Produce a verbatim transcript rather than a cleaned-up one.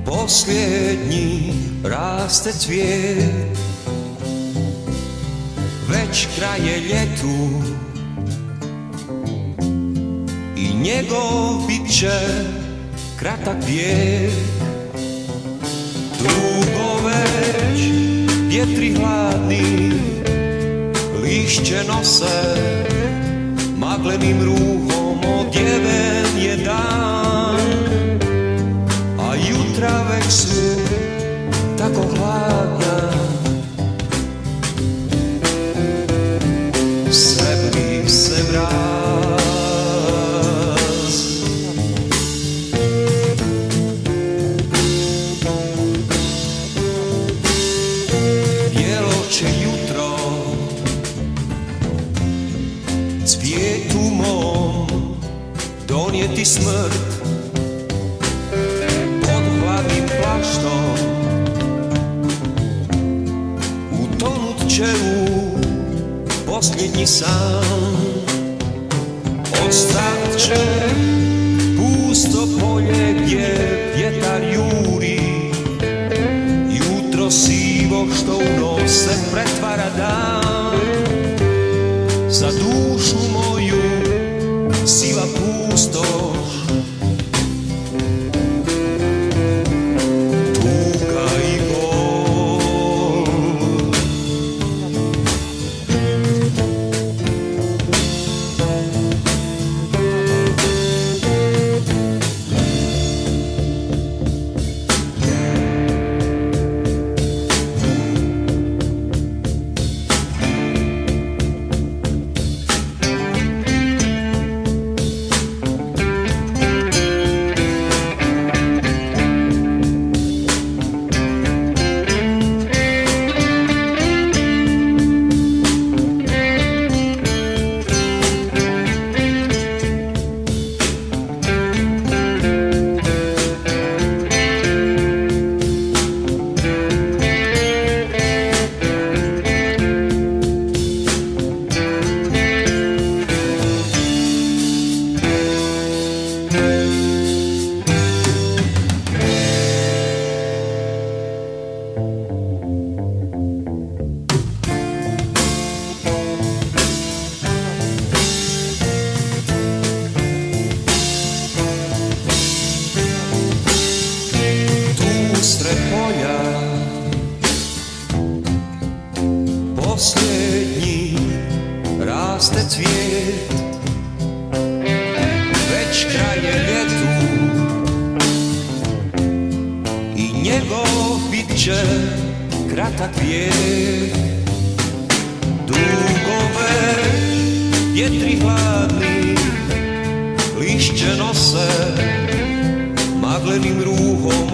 Posljednji raste cvijet, već kraje ljetu i njegov bit će kratak vijek. Dugo već vjetri hladni lišće nose, maglenim ruhom odjeven je dan, a jutra već su tako hladna. Srebri se mraz, bijelo će jutro cvijetu mom donijeti smrt. Pod hladnim plaštom utonut će u posljednji san. Ostat će pusto polje gdje vjetar juri, jutro sivo što u nos se pretvara dan. Za dušu moju siva pustoš, tuga i bol. Usred polja posljednji raste cvijet, već kraje ljetu i njegov bit će kratak vijek. Dugo već vjetri hladni lišće nose, maglenim ruhom